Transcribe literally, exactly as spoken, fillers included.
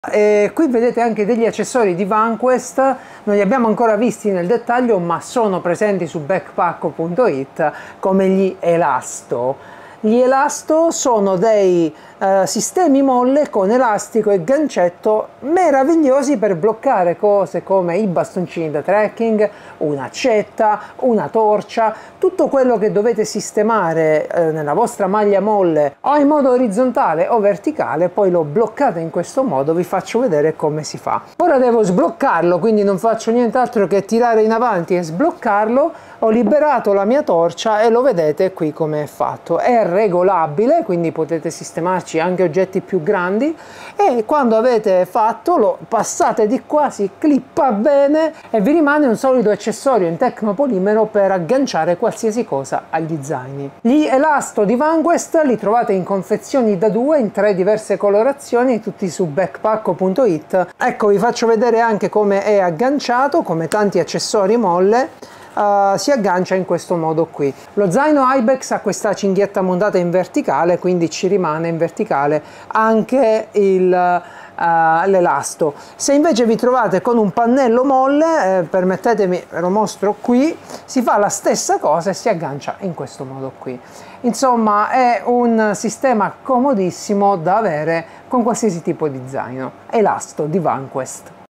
E qui vedete anche degli accessori di Vanquest, non li abbiamo ancora visti nel dettaglio ma sono presenti su backpacko punto it, come gli Elasto. Gli Elasto sono dei eh, sistemi molle con elastico e gancetto meravigliosi per bloccare cose come i bastoncini da trekking, un'accetta, una torcia, tutto quello che dovete sistemare eh, nella vostra maglia molle o in modo orizzontale o verticale, poi lo bloccate in questo modo. Vi faccio vedere come si fa. Ora devo sbloccarlo, quindi non faccio nient'altro che tirare in avanti e sbloccarlo. Ho liberato la mia torcia e lo vedete qui come è fatto. È regolabile, quindi potete sistemarci anche oggetti più grandi, e quando avete fatto lo passate di qua, si clippa bene e vi rimane un solido accessorio in tecnopolimero per agganciare qualsiasi cosa agli zaini. Gli Elasto di Vanquest li trovate in confezioni da due in tre diverse colorazioni, tutti su backpacko punto it. Ecco, vi faccio vedere anche come è agganciato. Come tanti accessori molle, Uh, si aggancia in questo modo qui. Lo zaino Ibex ha questa cinghietta montata in verticale, quindi ci rimane in verticale anche il uh, l'elasto. Se invece vi trovate con un pannello molle, eh, permettetemi, ve lo mostro qui, si fa la stessa cosa e si aggancia in questo modo qui. Insomma, è un sistema comodissimo da avere con qualsiasi tipo di zaino. Elasto di Vanquest.